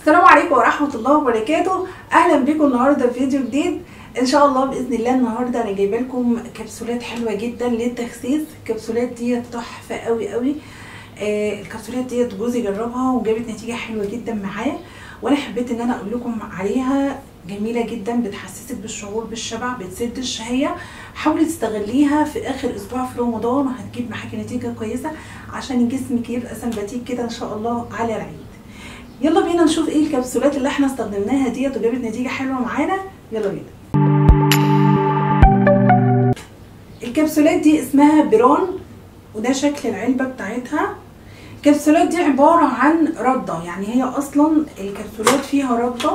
السلام عليكم ورحمة الله وبركاته. اهلا بكم النهارده في فيديو جديد ان شاء الله باذن الله. النهارده انا جايبه لكم كبسولات حلوه جدا للتخسيس. الكبسولات دي تحفه قوي قوي. الكبسولات دي جوزي جربها وجابت نتيجه حلوه جدا معاه، وانا حبيت ان انا اقول لكم عليها. جميله جدا، بتحسسك بالشعور بالشبع، بتسد الشهيه. حاولي تستغليها في اخر اسبوع في رمضان وهتجيب معاكي نتيجه كويسه عشان جسمك يبقى سمباتيك كده ان شاء الله على العيد. يلا بينا نشوف ايه الكبسولات اللي احنا استخدمناها ديت وجابت نتيجه حلوه معانا. يلا بينا. الكبسولات دي اسمها برون، وده شكل العلبه بتاعتها. الكبسولات دي عباره عن رده، يعني هي اصلا الكبسولات فيها رده،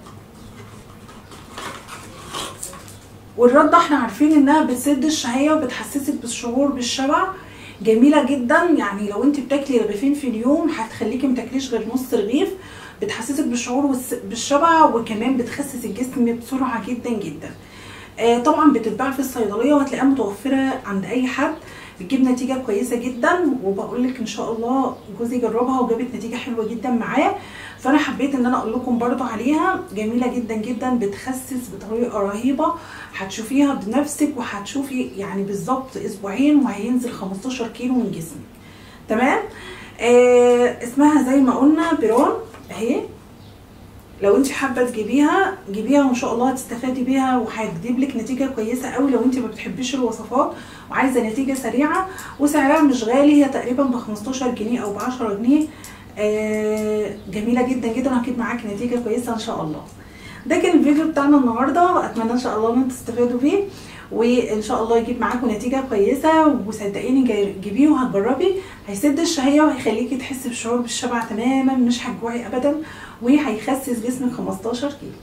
والرده احنا عارفين انها بتسد الشهيه وبتحسسك بالشعور بالشبع. جميله جدا، يعني لو انت بتاكلي رغيفين في اليوم هتخليكي متاكليش غير نص رغيف. بتحسسك بالشعور بالشبع، وكمان بتخسس الجسم بسرعه جدا جدا. طبعا بتتباع في الصيدليه وهتلاقيها متوفره عند اي حد. بتجيب نتيجه كويسه جدا، وبقول لك ان شاء الله جوزي جربها وجابت نتيجه حلوه جدا معاه، فانا حبيت ان انا اقول لكم برضو عليها. جميله جدا جدا، بتخسس بطريقه رهيبه. هتشوفيها بنفسك وهتشوفي يعني بالظبط اسبوعين وهينزل 15 كيلو من جسمك. تمام. اسمها زي ما قلنا برون اهي. لو انت حابه تجيبيها جيبيها وان شاء الله هتستفادي بيها وهتجيب لك نتيجه كويسه قوي لو انت ما بتحبيش الوصفات وعايزه نتيجه سريعه. وسعرها مش غالي، هي تقريبا ب 15 جنيه او ب 10 جنيه. جميله جدا جدا وهتجيب معاكي نتيجه كويسه ان شاء الله. ده كان الفيديو بتاعنا النهارده، اتمنى ان شاء الله ان انتوا تستفادوا بيه وان شاء الله يجيب معاكم نتيجه كويسه. وصدقيني جيبيه وهتجربي، هيسد الشهيه وهيخليكي تحسي بالشعور بالشبع تماما، مش هتجوعي ابدا، وهيخسس جسمك 15 كيلو.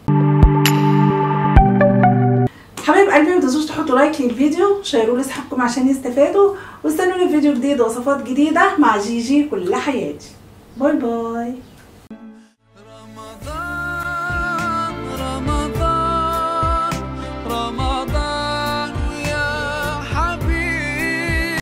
حبايب قلبي ما تنسوش تحطوا لايك للفيديو، شيروه لاصحابكم عشان يستفادوا، واستنوني في فيديو جديد ووصفات جديده مع جيجي كل حياتي. باي باي.